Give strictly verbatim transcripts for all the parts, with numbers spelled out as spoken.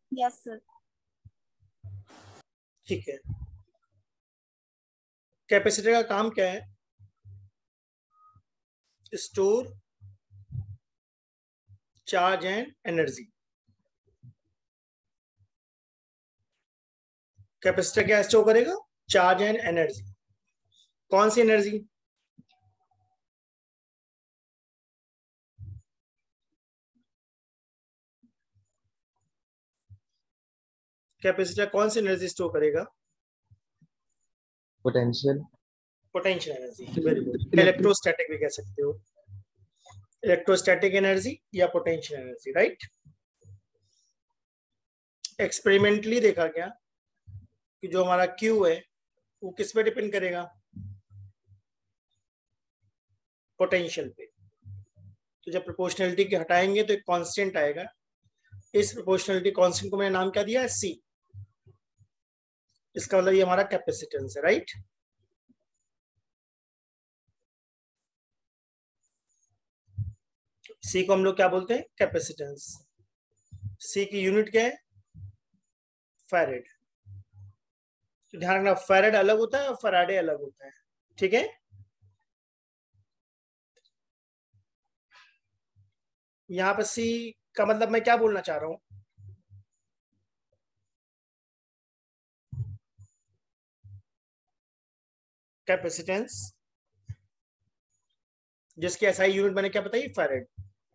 Yes sir. ठीक है, capacitor का काम क्या है? Store charge and energy. Capacitor क्या स्टोर करेगा? Charge and energy. कौन सी एनर्जी? कैपेसिटर कौन सी एनर्जी स्टोर करेगा? Potential. Potential energy, very good. Electrostatic भी कह सकते हो, इलेक्ट्रोस्टैटिक एनर्जी या पोटेंशियल एनर्जी, राइट। एक्सपेरिमेंटली देखा गया कि जो हमारा Q है वो किस पे डिपेंड करेगा? पोटेंशियल पे। तो जब प्रोपोर्शनलिटी के हटाएंगे तो एक कांस्टेंट आएगा। इस प्रोपोर्शनलिटी कांस्टेंट को मैंने नाम क्या दिया है? C। इसका मतलब ये हमारा कैपेसिटेंस है, राइट। सी को हम लोग क्या बोलते हैं? कैपेसिटेंस। सी की यूनिट क्या है? फैरेड। तो ध्यान रखना, फैरेड अलग होता है और फैराडे अलग होता है, ठीक है। यहाँ पर सी का मतलब मैं क्या बोलना चाह रहा हूं? कैपेसिटेंस जिसकी एसआई यूनिट मैंने क्या बताई? फैरेड।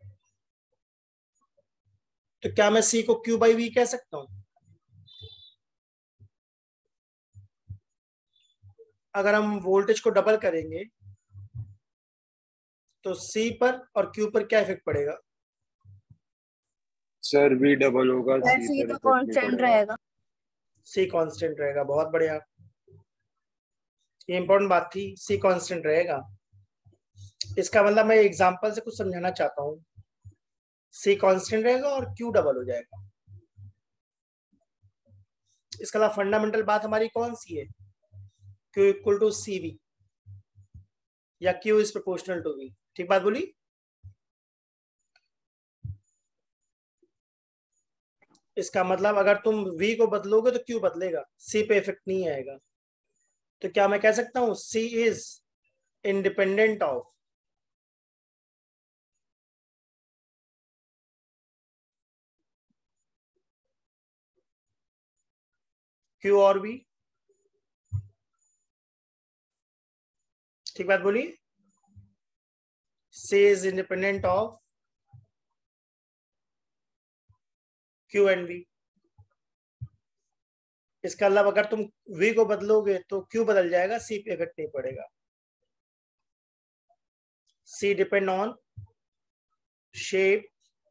तो क्या मैं सी को क्यू बाई वी कह सकता हूं? अगर हम वोल्टेज को डबल करेंगे तो सी पर और क्यू पर क्या इफेक्ट पड़ेगा? सर वी डबल होगा, सी सी पर तो इफेक्ट नहीं कांस्टेंट पड़ेगा। रहेगा। सी कांस्टेंट रहेगा, बहुत बढ़िया। ये इंपॉर्टेंट बात थी, सी कांस्टेंट रहेगा। इसका मतलब मैं एग्जांपल से कुछ समझाना चाहता हूँ। सी कांस्टेंट रहेगा और क्यू डबल हो जाएगा। इसका मतलब फंडामेंटल बात हमारी कौन सी है? Q equal to C V या Q is proportional to V. ठीक बात बोली? इसका मतलब अगर तुम v को बदलोगे तो q बदलेगा, c पे इफेक्ट नहीं आएगा। तो क्या मैं कह सकता हूं c is independent of q और v? ठीक बात बोली? c is independent of q and v। इसका मतलब अगर तुम v को बदलोगे तो q बदल जाएगा, c पे इफेक्ट नहीं पड़ेगा। c depend on shape,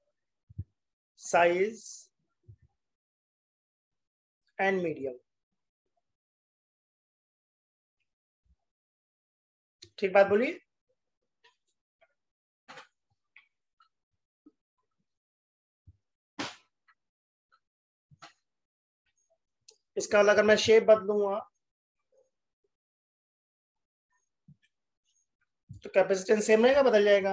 size and medium. ठीक बात बोली? इसका मतलब अगर मैं शेप बदलूंगा तो कैपेसिटेंस सेम रहेगा, बदल जाएगा?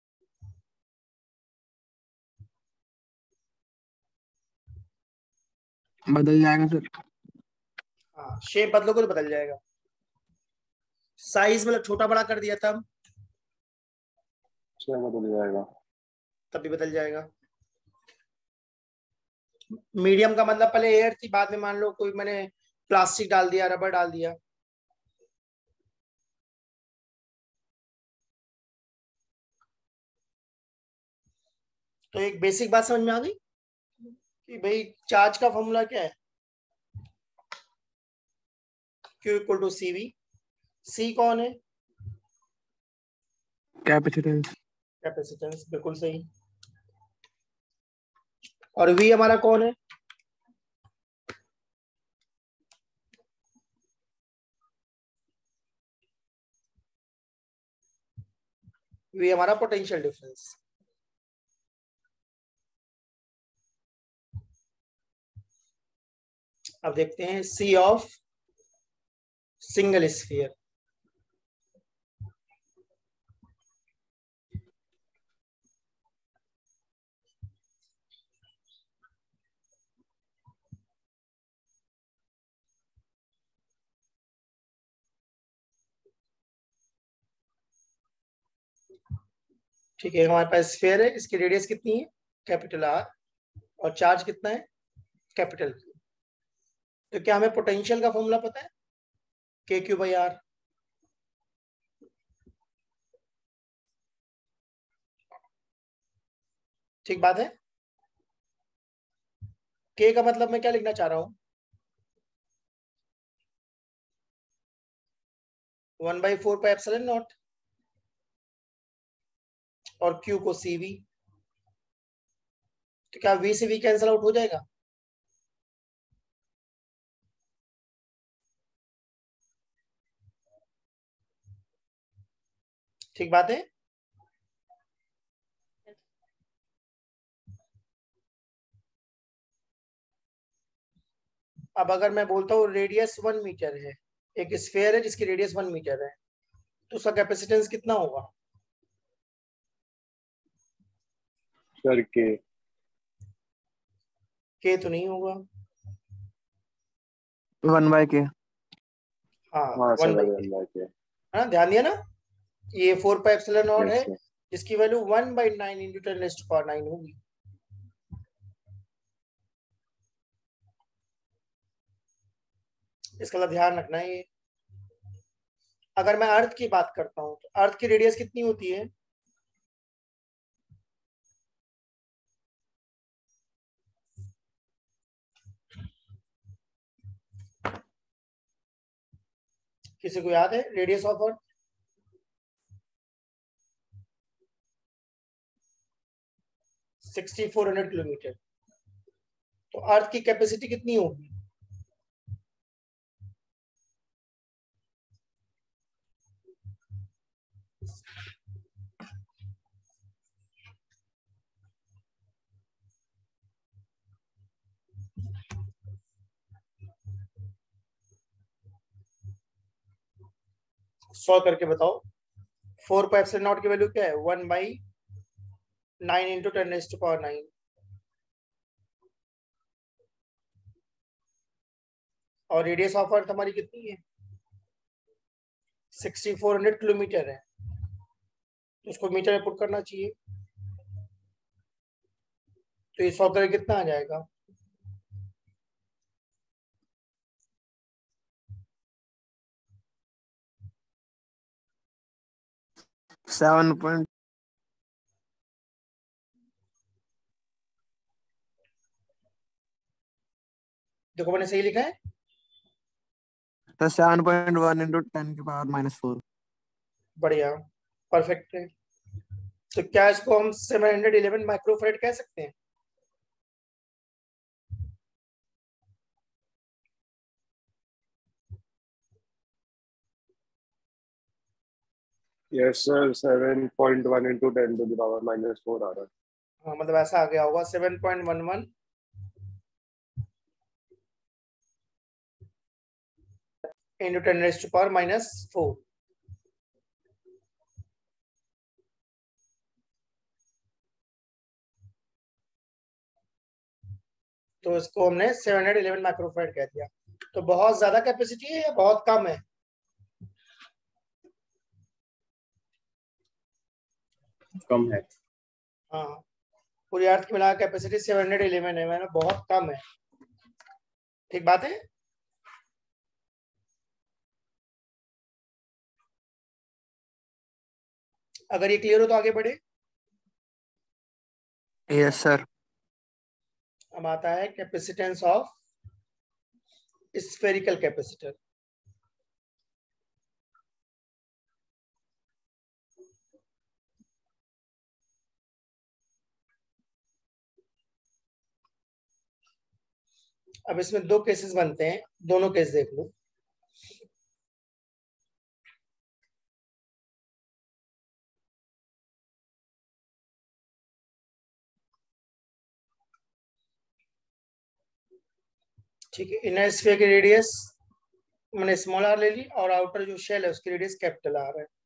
बदल जाएगा सर। हाँ, शेप बदलोगे तो बदल जाएगा। साइज मतलब छोटा बड़ा कर दिया तब अच्छा, बदल जाएगा। तब भी बदल जाएगा। मीडियम का मतलब पहले एयर थी, बाद में मान लो कोई मैंने प्लास्टिक डाल दिया, रबर डाल दिया, तो एक बेसिक बात समझ में आ गई कि भाई चार्ज का फॉर्मूला क्या है? Q equal to C V. C कौन है? कैपेसिटेंस। कैपेसिटेंस, बिल्कुल सही। और V हमारा कौन है? V हमारा पोटेंशियल डिफरेंस। अब देखते हैं C ऑफ सिंगल स्फीयर। ठीक है, हमारे पास स्फीयर है, इसकी रेडियस कितनी है, कैपिटल आर, और चार्ज कितना है, कैपिटल क्यू। तो क्या हमें पोटेंशियल का फॉर्मूला पता है, के क्यू बाई आर। ठीक बात है। के का मतलब मैं क्या लिखना चाह रहा हूं, one by four pi epsilon naught, और क्यू को सी वी। तो क्या वी से वी कैंसिल आउट हो जाएगा, ठीक बात है। अब अगर मैं बोलता हूँ रेडियस वन मीटर है, एक स्फीयर है जिसकी रेडियस वन मीटर है, तो उसका कैपेसिटेंस कितना होगा, सर के के तो नहीं होगा। One by K. हाँ, हाँ one sir by K, one by K. हाँ ध्यान दिया ना। ये four pi epsilon naught yes है, सर। जिसकी value one by nine into ten raised to power nine होगी। इसका तो ध्यान रखना है ये। अगर मैं अर्थ की बात करता हूँ तो अर्थ की रेडियस कितनी होती है, किसी को याद है radius of earth, sixty four hundred kilometre. तो अर्थ की कैपेसिटी कितनी होगी, सॉल्व करके बताओ। फोर पाई एप्सिलॉन नॉट की वैल्यू क्या है, one by nine into ten raised to power nine, और रेडियस ऑफ अर्थ हमारी कितनी है, सिक्सटी फोर हंड्रेड किलोमीटर है, तो उसको मीटर में पुट करना चाहिए। तो ये सौ करके कितना आ जाएगा, सेवन पॉइंट देखो मैंने सही लिखा है। Seven point one into ten की पावर माइनस फोर। बढ़िया, परफेक्ट है। तो क्या इसको हम सेवन हंड्रेड इलेवन माइक्रोफेरेड कह सकते हैं, yes sir seven point one into ten to the power minus four आ रहा है। हाँ मतलब ऐसा आ गया होगा, seven point one one into ten raised to power minus four. तो इसको हमने सेवन हंड्रेड इलेवन माइक्रोफेरेड कह दिया। तो बहुत ज्यादा कैपेसिटी है या बहुत कम है, कम है। हाँ, पूरी अर्थ की मिला कैपेसिटी सेवन हंड्रेड इलेवन है, मैंने बहुत कम है। ठीक बात है। अगर ये क्लियर हो तो आगे बढ़े। Yes sir. अब आता है कैपेसिटेंस ऑफ स्फेरिकल कैपेसिटर। अब इसमें दो केसेस बनते हैं, दोनों केस देख लो। ठीक है, इनर स्फीयर की रेडियस मैंने स्मॉल आर ले ली, और आउटर जो शेल है उसकी रेडियस कैपिटल आर है।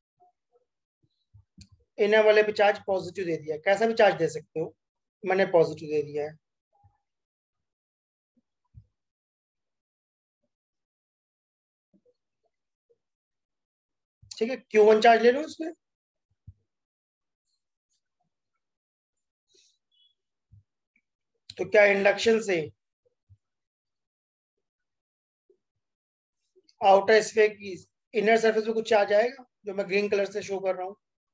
इनर वाले पे चार्ज पॉजिटिव दे दिया, कैसा भी चार्ज दे सकते हो, मैंने पॉजिटिव दे दिया है। ठीक है, क्यू वन चार्ज ले लो उसमें, तो क्या इंडक्शन से आउटर स्फीयर की इनर सरफेस पे कुछ आ जाएगा, जो मैं ग्रीन कलर से शो कर रहा हूं?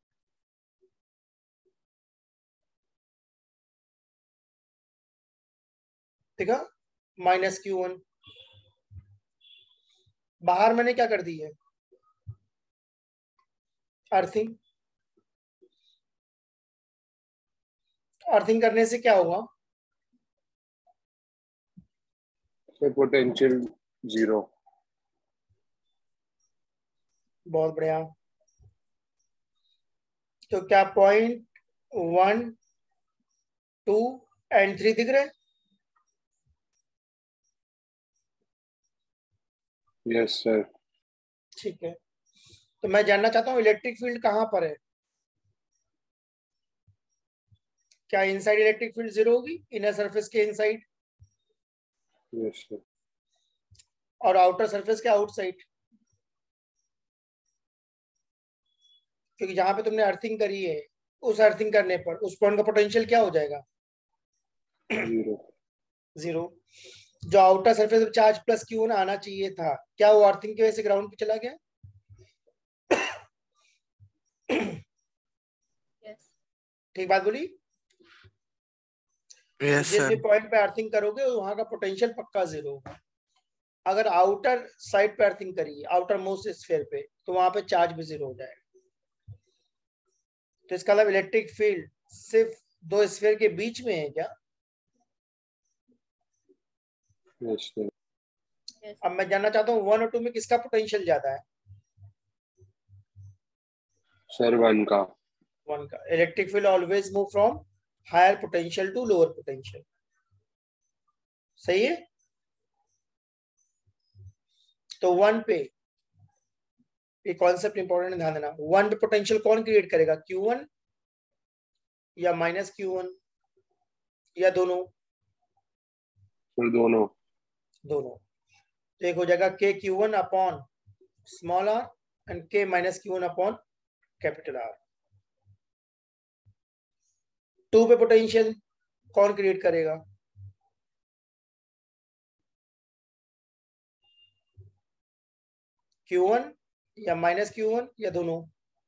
देखा, माइनस क्यू वन। बाहर मैंने क्या कर दी है, अर्थिंग। अर्थिंग करने से क्या होगा? Potential zero. बहुत बढ़िया। तो क्या point one two and three दिख रहे हैं? Yes sir. ठीक है, तो मैं जानना चाहता हूँ इलेक्ट्रिक फील्ड कहां पर है। क्या इनसाइड इलेक्ट्रिक फील्ड जीरो होगी, इनर सरफेस के इनसाइड, यस सर। और आउटर सरफेस के आउटसाइड? क्योंकि जहां पे तुमने अर्थिंग करी है, उस अर्थिंग करने पर उस पॉइंट का पोटेंशियल क्या हो जाएगा? जीरो। जीरो। जो आउटर सरफेस पे चार्ज प्लस क्यू आना चाहिए था, क्या वो अर्थिंग की वजह से ग्राउंड पे चला गया? यस। ठीक बात बोली? यस जिस भी सर। पॉइंट पे अर्थिंग करोगे वहां का पोटेंशियल पक्का जीरो होगा। अगर आउटर साइड पे अर्थिंग करी, आउटर मोस्ट स्फीयर पे, तो वहां पे चार्ज भी जीरो हो जाएगा। तो इसका मतलब इलेक्ट्रिक फील्ड सिर्फ दो स्फीयर के बीच में है क्या? Yes sir. अब मैं जानना चाहता हूँ वन और टू में किसका पोटेंशियल ज्यादा है? सर वन का। वन का। Electric field always move from higher potential to lower potential. सही है। तो वन पे ये कॉन्सेप्ट इंपॉर्टेंट है, ध्यान देना। वन पे पोटेंशियल कौन क्रिएट करेगा, क्यू वन या माइनस क्यू वन या दोनों? सर दोनों। दोनों। तो एक हो जाएगा K Q one upon small R and K minus Q one upon capital R. Two पे पोटेंशियल कौन क्रिएट करेगा? क्यू वन या माइनस क्यू वन या दोनों?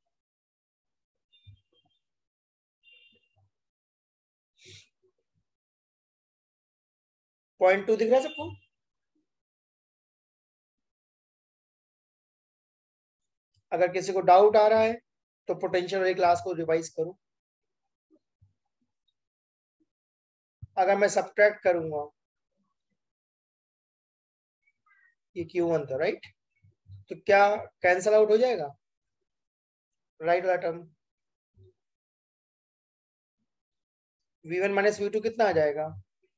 पॉइंट टू दिख रहा है सबको? अगर किसी को डाउट आ रहा है तो पोटेंशियल वाली क्लास को रिवाइज करो। अगर मैं सब्ट्रैक्ट करूंगा, ये क्यू वन था राइट, तो क्या कैंसल आउट हो जाएगा राइट वाला term? V one minus V two कितना आ जाएगा?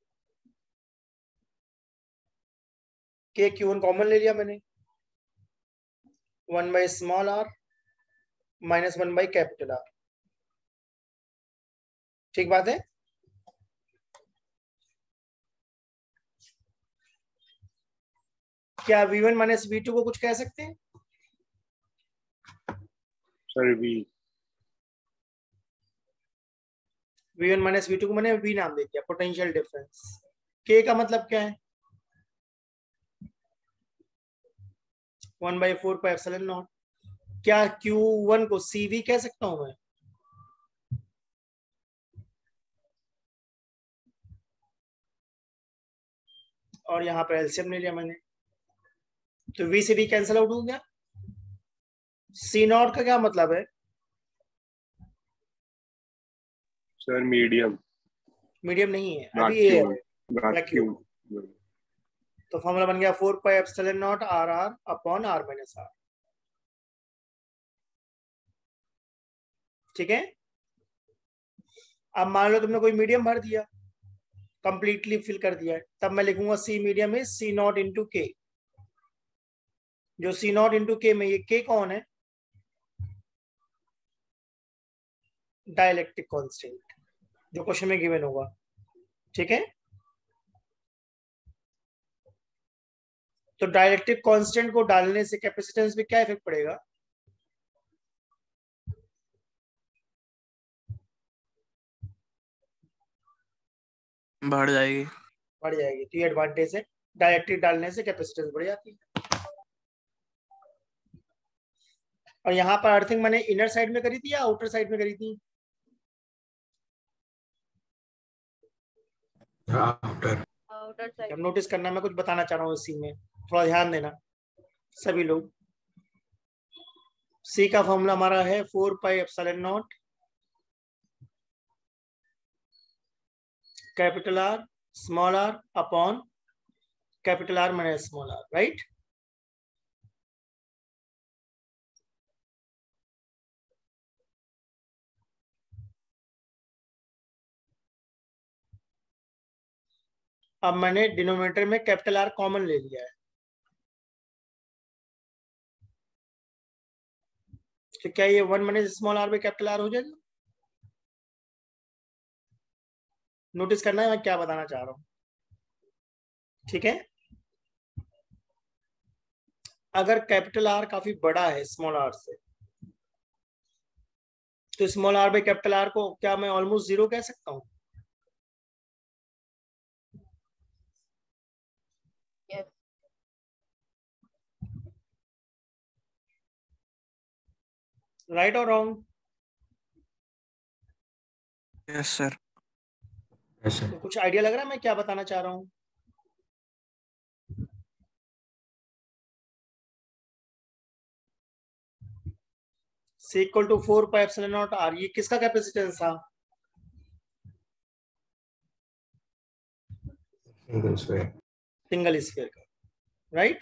के क्यू वन कॉमन ले लिया मैंने, one by small R minus one by capital R. ठीक बात है। क्या V one minus V two को कुछ कह सकते हैं? Sir V. V one minus V two को मैंने वी नाम दे दिया, पोटेंशियल डिफरेंस। के का मतलब क्या है? One by four pi epsilon naught. क्या क्यू वन को सी वी कह सकता हूं मैं? और यहाँ पर एलसीएम ले लिया मैंने, तो वी से वी कैंसिल आउट हो गया। सी नॉट का क्या मतलब है? Sir medium. मीडियम नहीं है, अभी एयर है, वैक्यूम। वैक्यूम। तो फॉर्मूला बन गया four pi epsilon naught R R upon R minus R. ठीक है। अब मान लो तुमने कोई मीडियम भर दिया, कंप्लीटली फिल कर दिया है, तब मैं लिखूंगा C medium is C naught into K. जो सी नॉट इंटू के में ये के कौन है? डाइलेक्ट्रिक कांस्टेंट, जो क्वेश्चन में गिवन होगा। ठीक है। तो डाइलेक्ट्रिक कांस्टेंट को डालने से कैपेसिटेंस पे क्या इफेक्ट पड़ेगा? बढ़ जाएगी। बढ़ जाएगी। तो ये एडवांटेज है, डायरेक्टली डालने से कैपेसिटेंस बढ़ जाती है। और यहाँ पर अर्थिंग मैंने इनर साइड में करी थी या आउटर साइड में करी थी? Outer outer side. अब नोटिस करना, मैं कुछ बताना चाह रहा हूँ इसी में, थोड़ा ध्यान देना सभी लोग। सी का फॉर्मूला हमारा है four pi epsilon naught capital R small R upon capital R minus small R, right? अब मैंने डिनोमिनेटर में कैपिटल आर कॉमन ले लिया है, तो क्या ये वन माइनस स्मॉल आर में कैपिटल आर हो जाएगा? नोटिस करना है मैं क्या बताना चाह रहा हूं, ठीक है? अगर कैपिटल आर काफी बड़ा है स्मॉल आर से, तो small R by capital R को क्या मैं ऑलमोस्ट जीरो कह सकता हूं? यस। राइट और रॉन्ग? Yes sir. ऐसे तो कुछ आइडिया लग रहा है मैं क्या बताना चाह रहा हूं? C equal to four pi epsilon naught R, ये किसका कैपेसिटेंस था? सिंगल स्क्वायर सिंगल स्फीयर का, राइट?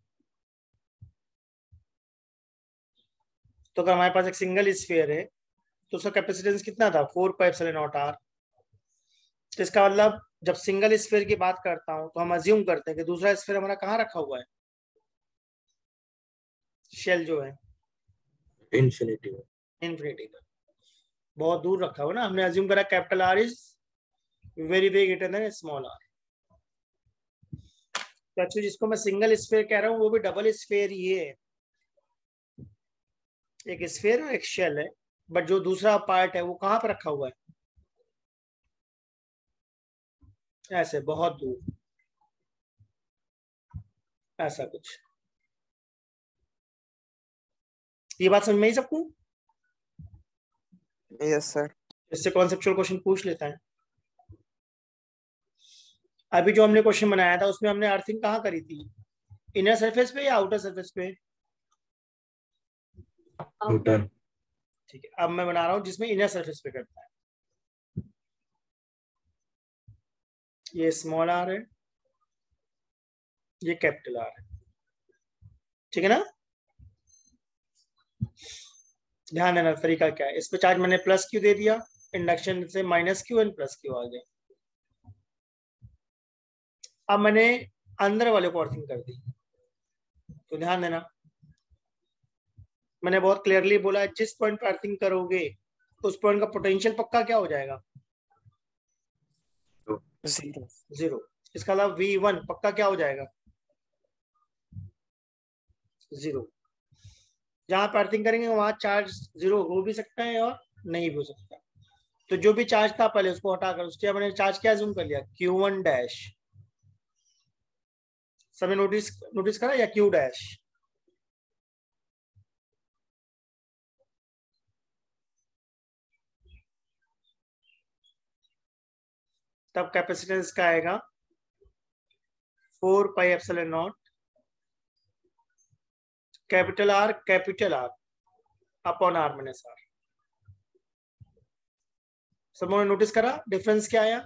तो अगर हमारे पास एक सिंगल स्फीयर है तो उसका कैपेसिटेंस कितना था? Four pi epsilon naught R. तो इसका मतलब जब सिंगल स्फीयर की बात करता हूं तो हम अज्यूम करते हैं कि दूसरा स्फीयर हमारा कहाँ रखा हुआ है? शेल जो है इंफिनिटी इन्फिनिटी का बहुत दूर रखा हुआ ना, हमने अज्यूम करा capital R is very big greater than small R. तो एक्चुअली जिसको मैं सिंगल स्फीयर कह रहा हूँ वो भी डबल स्फीयर ही है, एक स्फीयर और एक शेल है, बट जो दूसरा पार्ट है वो कहाँ पर रखा हुआ है? ऐसे बहुत दूर, ऐसा कुछ। ये बात समझ में ही सबको? Yes sir. इससे कॉन्सेप्चुअल क्वेश्चन पूछ लेता है। अभी जो हमने क्वेश्चन बनाया था उसमें हमने अर्थिंग कहाँ करी थी? इनर सरफेस पे या आउटर सरफेस पे? आउटर ठीक है, अब मैं बना रहा हूँ जिसमें इनर सरफेस पे करता है। ये स्मॉल आर है, ये कैपिटल आर है, ठीक है ना? ध्यान देना तरीका क्या है। इस पे चार्ज मैंने प्लस क्यू दे दिया, इंडक्शन से minus Q and plus Q आ गए। अब मैंने अंदर वाले को अर्थिंग कर दी, तो ध्यान देना मैंने बहुत क्लियरली बोला जिस पॉइंट पर अर्थिंग करोगे उस पॉइंट का पोटेंशियल पक्का क्या हो जाएगा? जीरो। जीरो। इसका अलावा वी वन पक्का क्या हो जाएगा? जीरो। जहां पर अर्थिंग करेंगे वहां चार्ज जीरो हो भी सकता है और नहीं भी हो सकता। तो जो भी चार्ज था पहले उसको हटाकर उसके मैंने चार्ज क्या जूम कर लिया? Q one dash. सभी नोटिस नोटिस करा या क्यू डैश? तब कैपेसिटेंस का आएगा four pi epsilon naught capital R capital R upon R minus R. सब लोगों ने नोटिस करा डिफरेंस क्या आया?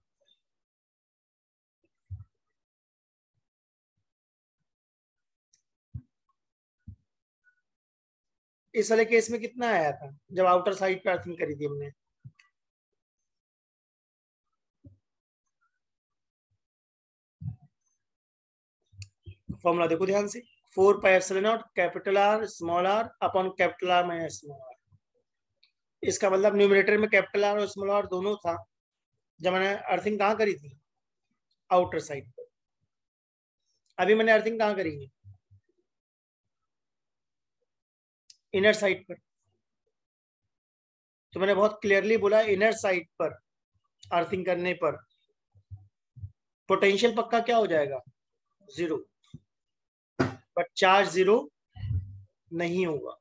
इस वाले केस में कितना आया था जब आउटर साइड पे अर्थिंग करी थी हमने? फॉर्मूला देखो ध्यान से, four pi epsilon naught capital R small R upon capital R minus small R. इसका मतलब न्यूमरेटर में कैपिटल आर और स्मॉल आर दोनों था जब मैंने अर्थिंग कहाँ करी थी? आउटर साइड पर। अभी मैंने अर्थिंग कहाँ करी है? इनर साइड पर। तो मैंने बहुत क्लियरली बोला इनर साइड पर अर्थिंग करने पर पोटेंशियल पक्का क्या हो जाएगा, जीरो, बट चार्ज जीरो नहीं होगा।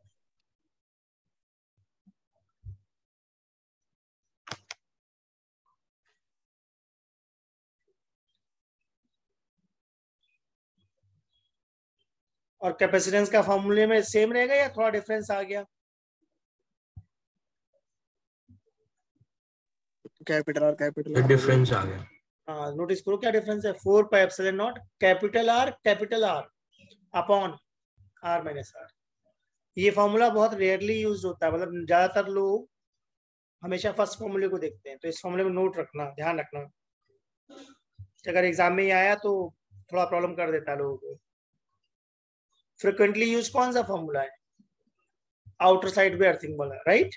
और कैपेसिटेंस का फॉर्मूले में सेम रहेगा या थोड़ा डिफरेंस आ गया? कैपिटल आर कैपिटल डिफरेंस आ गया। हाँ, नोटिस करो क्या डिफरेंस है, four pi epsilon naught capital R capital R upon R minus R. ये फॉर्मूला बहुत रेयरली यूज होता है, मतलब ज्यादातर लोग हमेशा फर्स्ट फॉर्मूले को देखते हैं, तो इस फॉर्मूले में नोट रखना, ध्यान रखना, अगर एग्जाम में ही आया तो थोड़ा प्रॉब्लम कर देता है लोगों को। फ्रिक्वेंटली यूज कौन सा फॉर्मूला है, आउटर साइड पे अर्थिंग वाला, राइट?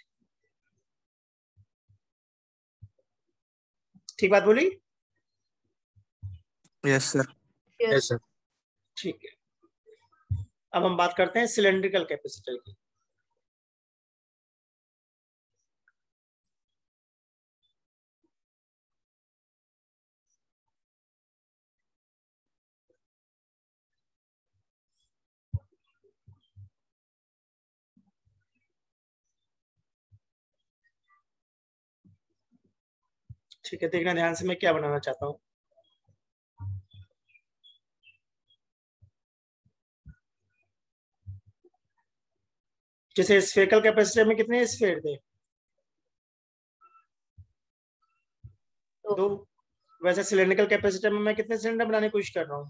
ठीक बात बोली? Yes sir. Yes sir. ठीक है, अब हम बात करते हैं सिलेंड्रिकल कैपेसिटर की। ठीक है, देखना ध्यान से मैं क्या बनाना चाहता हूँ। जैसे स्फेरिकल कैपेसिटर में कितने स्फेयर थे, दो। वैसे सिलेंड्रिकल कैपेसिटर में मैं कितने सिलेंडर बनाने की कोशिश कर रहा हूँ,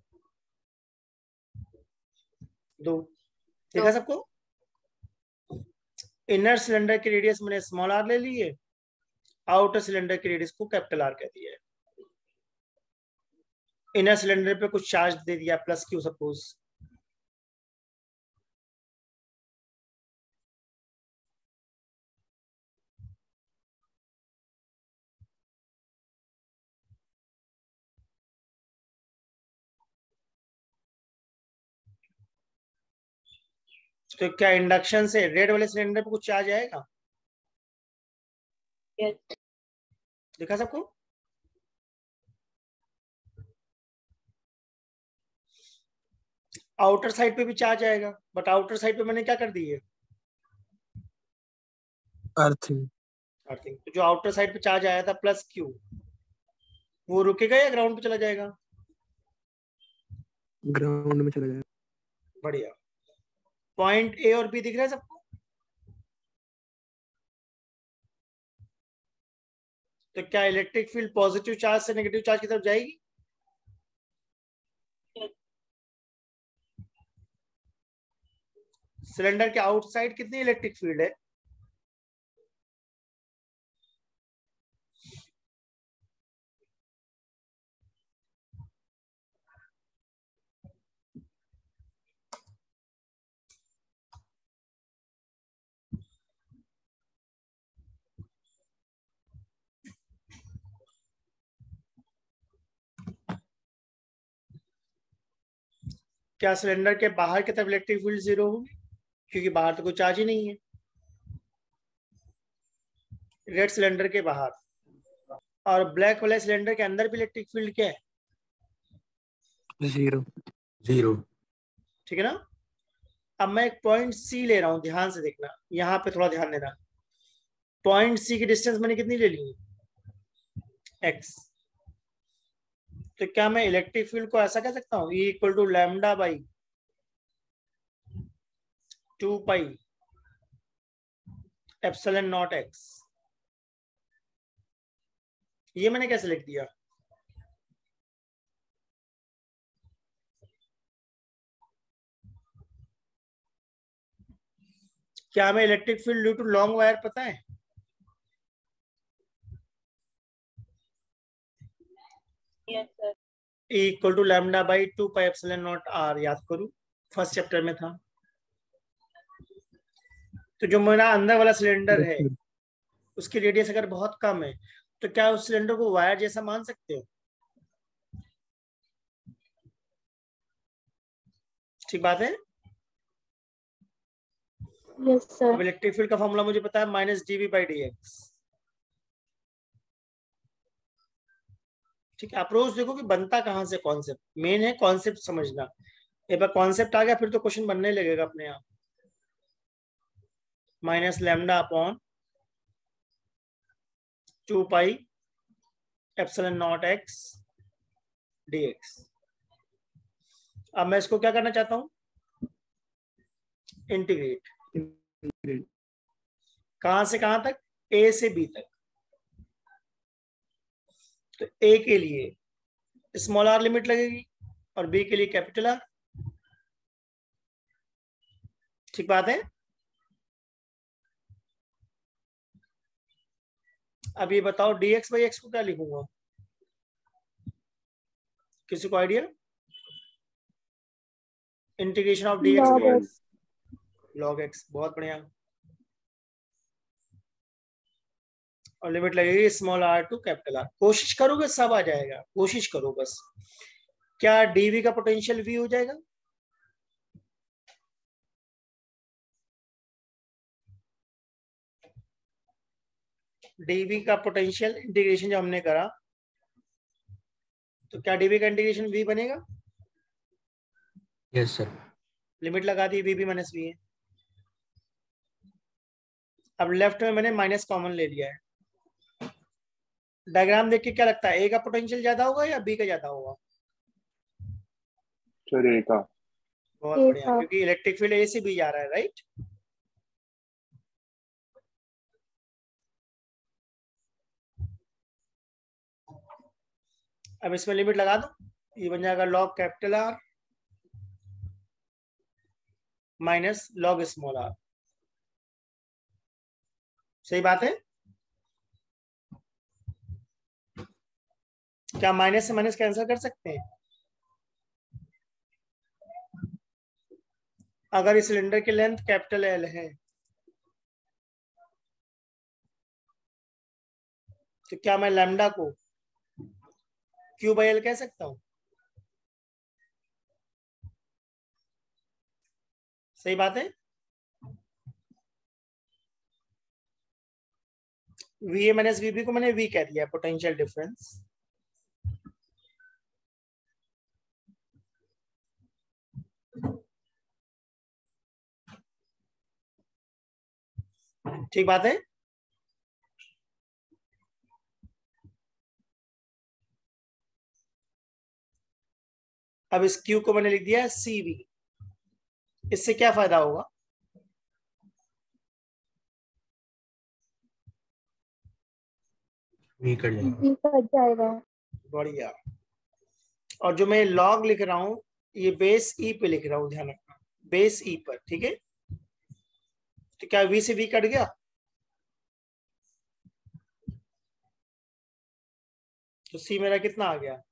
दो। देखा सबको? इनर सिलेंडर की रेडियस मैंने स्मॉल आर ले ली है, आउटर सिलेंडर की रेडियस को कैपिटल आर कह दिया है। इनर सिलेंडर पे कुछ चार्ज दे दिया प्लस क्यू सपोज, तो क्या इंडक्शन से रेड वाले सिलेंडर पे कुछ चार्ज आएगा? yes. देखा सबको? आउटर साइड पे भी चार्ज आएगा, बट आउटर साइड पे मैंने क्या कर दी है, अर्थिंग। अर्थिंग। तो जो आउटर साइड पे चार्ज आया था प्लस क्यू, वो रुकेगा या ग्राउंड पे चला जाएगा? ग्राउंड में चला जाएगा। बढ़िया। पॉइंट ए और बी दिख रहा है सबको? तो क्या इलेक्ट्रिक फील्ड पॉजिटिव चार्ज से नेगेटिव चार्ज की तरफ जाएगी? सिलेंडर के आउटसाइड कितनी इलेक्ट्रिक फील्ड है? क्या सिलेंडर के बाहर की तरफ इलेक्ट्रिक फील्ड जीरो होगी, क्योंकि बाहर तो कोई चार्ज ही नहीं है। रेड सिलेंडर के बाहर, और ब्लैक वाले सिलेंडर के अंदर भी इलेक्ट्रिक फील्ड क्या है, जीरो। जीरो। ठीक है ना? अब मैं एक पॉइंट सी ले रहा हूं, ध्यान से देखना, यहां पे थोड़ा ध्यान देना। पॉइंट सी की डिस्टेंस मैंने कितनी ले ली, एक्स। तो क्या मैं इलेक्ट्रिक फील्ड को ऐसा कह सकता हूँ, E equal to lambda by two pi epsilon naught X. ये मैंने कैसे लिख दिया, क्या हमें electric field due to long wire पता है? Yes, sir. E equal to lambda by two pi epsilon naught R, याद करूं फर्स्ट चैप्टर में था। तो जो मेरा अंदर वाला सिलेंडर है उसकी रेडियस अगर बहुत कम है, तो क्या उस सिलेंडर को वायर जैसा मान सकते हो? ठीक बात है। Yes, sir. अब इलेक्ट्रिक फील्ड का फॉर्मूला मुझे पता है, minus DV by D X. ठीक है, अप्रोच देखो कि बनता कहाँ से कॉन्सेप्ट, मेन है कॉन्सेप्ट समझना। एक बार कॉन्सेप्ट आ गया फिर तो क्वेश्चन बनने लगेगा अपने आप। Minus lambda upon two pi epsilon naught X DX. अब मैं इसको क्या करना चाहता हूं, इंटीग्रेट। Integrate. कहां से कहां तक, ए से बी तक। तो ए के लिए स्मॉल आर लिमिट लगेगी और बी के लिए कैपिटल आर। ठीक बात है। अब ये बताओ dx बाई एक्स को क्या लिखूंगा, किसी को idea? Integration of dx Log by x. log x, बहुत बढ़िया। और लिमिट लगेगी small R to capital R. कोशिश करोगे सब आ जाएगा, कोशिश करो बस। क्या डीवी का पोटेंशियल वी हो जाएगा? डीवी का पोटेंशियल इंटीग्रेशन जो हमने करा, तो क्या डीवी का इंटीग्रेशन वी बनेगा? Yes sir. लिमिट लगा दी, वी भी माइनस वी है। अब लेफ्ट में मैंने माइनस कॉमन ले लिया है। डायग्राम देख के क्या लगता है, ए का पोटेंशियल ज्यादा होगा या बी का ज्यादा होगा? सर ए का। बहुत A बढ़िया, का। क्योंकि इलेक्ट्रिक फील्ड ए से बी जा रहा है, राइट। अब इसमें लिमिट लगा दो, ये बन जाएगा log capital R minus log small R. सही बात है। क्या माइनस से माइनस कैंसिल कर सकते हैं? अगर इस सिलेंडर की लेंथ कैपिटल एल है तो क्या मैं लैम्डा को क्यू बाई एल कह सकता हूं? सही बात है। वी ए माइनस वीबी को मैंने वी कह दिया, पोटेंशियल डिफरेंस। ठीक बात है। अब इस क्यू को मैंने लिख दिया सी वी। इससे क्या फायदा होगा? वी कट जाएगा। B कट जाएगा। बढ़िया। और जो मैं लॉग लिख रहा हूं ये बेस ई पे लिख रहा हूं, ध्यान रखना, बेस ई पर। ठीक है, तो क्या वी से वी कट गया? तो सी मेरा कितना आ गया,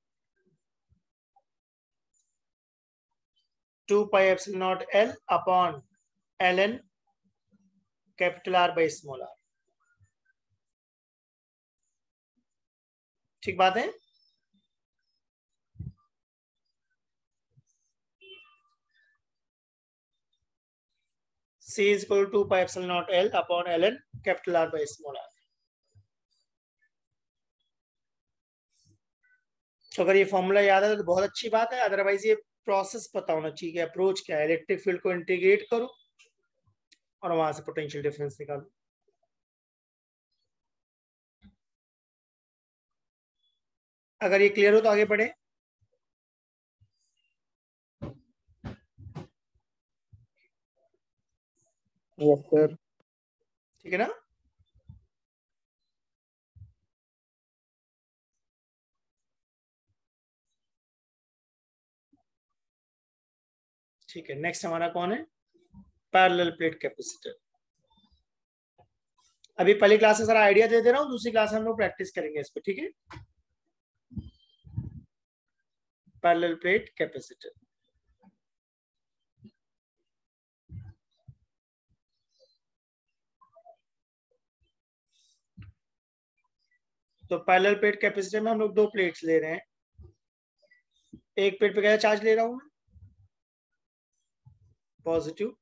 two pi epsilon naught L upon L N capital R by small R. ठीक बात है। C is equal to two pi epsilon naught L upon ln capital R by small r। तो अगर ये फॉर्मूला याद है तो बहुत अच्छी बात है, अदरवाइज ये प्रोसेस पता होना चाहिए, अप्रोच क्या है। इलेक्ट्रिक फील्ड को इंटीग्रेट करो और वहां से पोटेंशियल डिफरेंस निकालो। अगर ये क्लियर हो तो आगे बढ़े। Yes, sir. ठीक है ना। ठीक है, नेक्स्ट हमारा कौन है, पैरेलल प्लेट कैपेसिटर। अभी पहली क्लास से सारा आइडिया दे दे रहा हूँ, दूसरी क्लास में हम लोग प्रैक्टिस करेंगे इस पे। ठीक है, पैरेलल प्लेट कैपेसिटर। तो पैरेलल प्लेट कैपेसिटर में हम लोग दो प्लेट्स ले रहे हैं। एक प्लेट पे क्या चार्ज ले रहा हूं मैं, पॉजिटिव,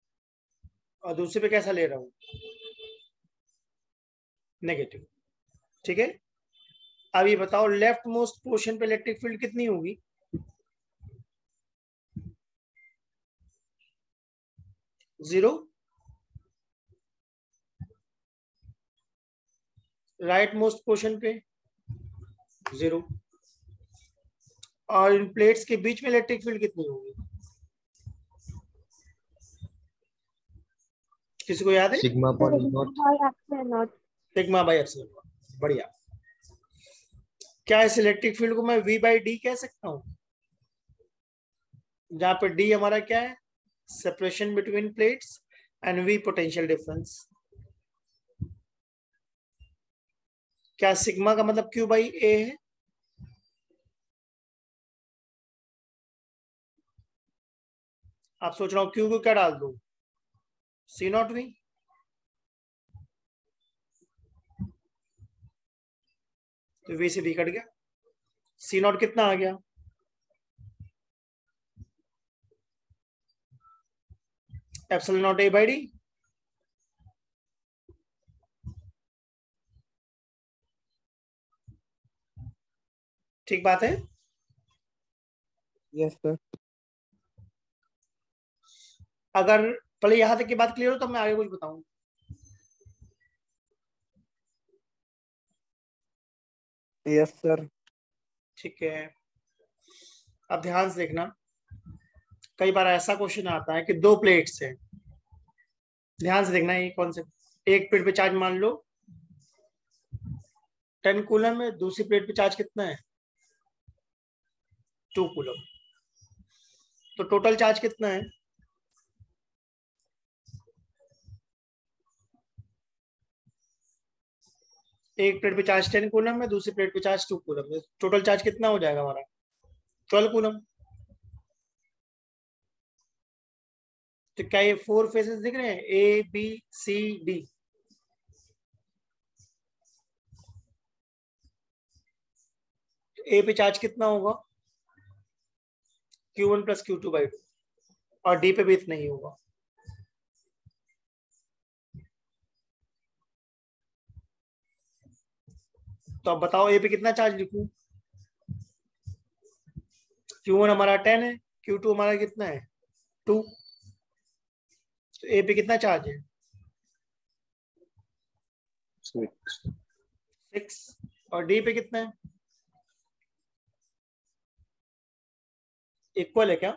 और दूसरे पे कैसा ले रहा हूं, नेगेटिव। ठीक है, अब ये बताओ लेफ्ट मोस्ट पोर्शन पे इलेक्ट्रिक फील्ड कितनी होगी? जीरो। राइट मोस्ट पोर्शन पे जीरो। और इन प्लेट्स के बीच में इलेक्ट्रिक फील्ड कितनी होगी? किसी को याद है? Sigma Sir, upon naught. by epsilon naught. Sigma by epsilon naught. बढ़िया। क्या इस इलेक्ट्रिक फील्ड को मैं वी बाई डी कह सकता हूं, जहां पे डी हमारा क्या है? Separation between plates and V potential difference. क्या सिग्मा का मतलब क्यू बाई ए है? आप सोच रहा हूं क्यू को क्या डाल दूं? C naught V. तो वी से वी कट गया, सी नॉट कितना आ गया? Epsilon naught A by D. ठीक बात है। Yes, sir. अगर पहले यहां तक की बात क्लियर हो तो मैं आगे कुछ बताऊं। Yes, sir. ठीक है, अब ध्यान से देखना, कई बार ऐसा क्वेश्चन आता है कि दो प्लेट्स हैं। ध्यान से देखना ये कॉन्सेप्ट। एक प्लेट पे चार्ज मान लो टेन कूलम है, दूसरी प्लेट पे चार्ज कितना है? Two coulomb. तो टोटल चार्ज कितना है? एक प्लेट पे चार्ज टेन कूलम है, दूसरी प्लेट पे चार्ज टू कूलम है। टोटल चार्ज कितना हो जाएगा हमारा? Twelve coulomb. तो क्या ये फोर फेसेस दिख रहे हैं? A B C D. ए पे चार्ज कितना होगा? Q one plus Q two by two. और डी पे भी इतना ही होगा। तो अब बताओ ए पे कितना चार्ज लिखूं? क्यू वन हमारा टेन है, क्यू टू हमारा कितना है? टू। तो ए पे कितना चार्ज है? सिक्स। सिक्स। और डी पे कितना है? इक्वल है क्या?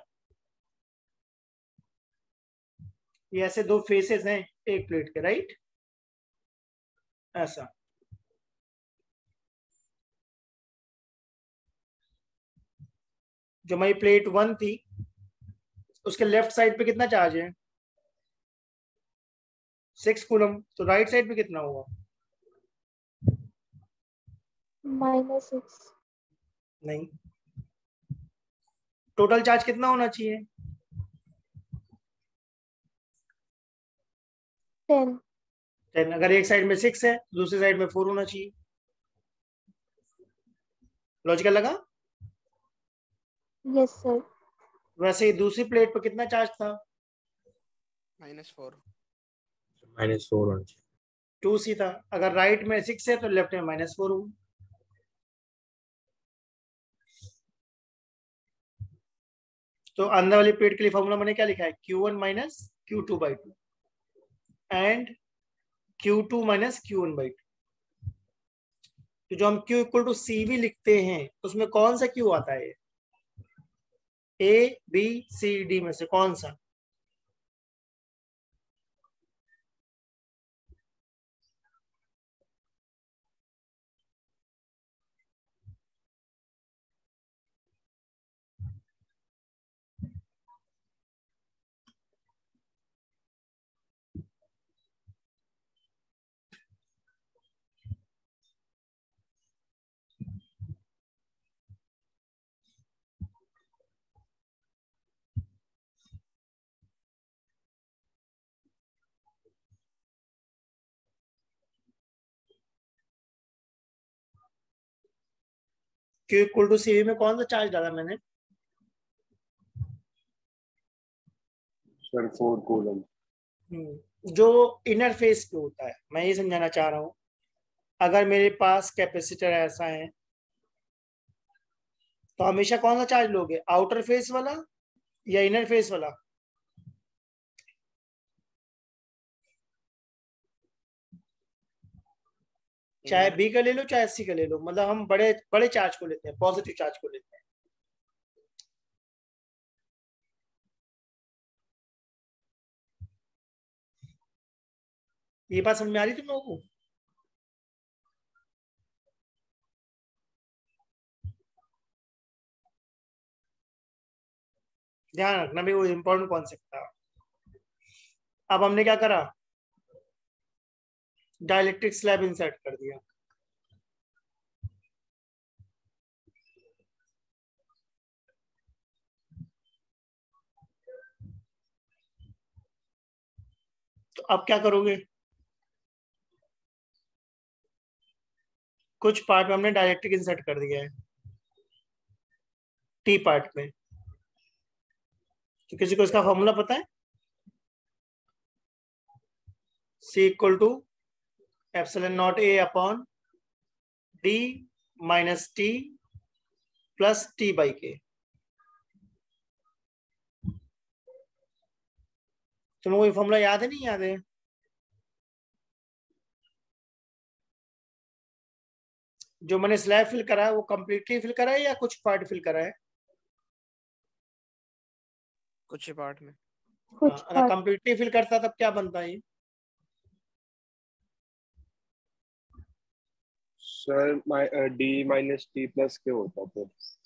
ये ऐसे दो फेसेस हैं एक प्लेट के, राइट? ऐसा। जो हमारी प्लेट वन थी उसके लेफ्ट साइड पे कितना चार्ज है? Six coulomb. तो राइट साइड पे कितना होगा? Minus six. नहीं, टोटल चार्ज कितना होना चाहिए? Ten. टेन। अगर एक साइड में सिक्स है दूसरी साइड में फोर होना चाहिए। लॉजिकल लगा? Yes, sir. वैसे ही दूसरी प्लेट पर कितना चार्ज था? Minus four. माइनस फोर होना चाहिए। टू सी था। अगर राइट में सिक्स है तो लेफ्ट में माइनस फोर होगा। तो अंदर वाली प्लेट के लिए फॉर्मूला मैंने क्या लिखा है? Q one minus Q two by two and Q two minus Q one by two. तो जो हम Q equal to C V लिखते हैं उसमें कौन सा Q आता है? ए बी सी डी में से कौन सा? Q equal to C V में कौन सा चार्ज डाला मैंने? Sir four coulomb. हम्म, जो इनर फेस पे होता है, मैं ये समझाना चाह रहा हूँ। अगर मेरे पास कैपेसिटर ऐसा है तो हमेशा कौन सा चार्ज लोगे, आउटर फेस वाला या इनर फेस वाला? चाहे Inner. बी का ले लो चाहे सी का ले लो, मतलब हम बड़े बड़े चार्ज को लेते हैं, पॉजिटिव चार्ज को लेते हैं। ये बात समझ में आ रही तुम लोगों को? ध्यान रखना भी, वो इंपॉर्टेंट कॉन्सेप्ट था। अब हमने क्या करा, डाइलेक्ट्रिक स्लैब इंसर्ट कर दिया। तो अब क्या करोगे, कुछ पार्ट में हमने डाइलेक्ट्रिक इंसर्ट कर दिया है टी पार्ट में। तो किसी को इसका फॉर्मूला पता है? C equal to epsilon naught A upon D minus T plus T by K. तुम लोगों को फॉर्मूला याद है नहीं याद है? जो मैंने स्लैब फिल करा है वो कंप्लीटली फिल करा है या कुछ पार्ट फिल करा है? कुछ ही पार्ट में। कुछ हाँ, अगर part कंप्लीटली फिल करता तब क्या बनता है? Sir D minus T plus K होता फिर।